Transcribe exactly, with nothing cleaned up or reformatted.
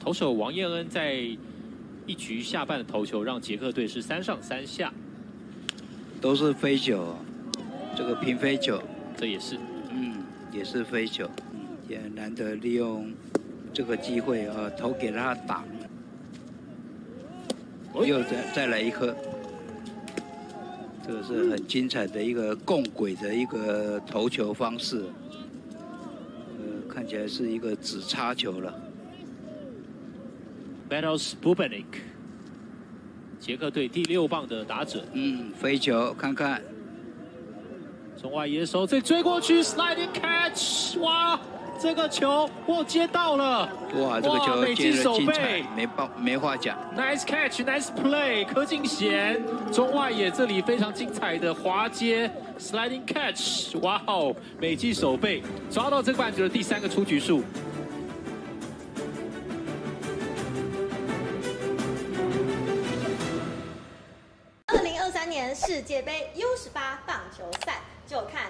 投手王彦恩在一局下半的投球，让捷克队是三上三下， 都是飞球，这个平飞球， 这也是， 嗯，也是飞球，嗯，也难得利用这个机会啊，投给他打，又再再来一颗。 这个是很精彩的一个共轨的一个投球方式，呃，看起来是一个直插球了。 Battles Bubenik， 捷克队第六棒的打者。 嗯，飞球看看， 中外野手再追过去 ，sliding catch， 哇，这个球我接到了， 哇，这个球接得精彩，没报没话讲。 Nice catch，nice play， 柯敬贤，中外野这里非常精彩的滑接 sliding catch， 哇哦，美记守备抓到这个半局的第三个出局数。 二零二三年世界杯 U 十八棒球赛，就看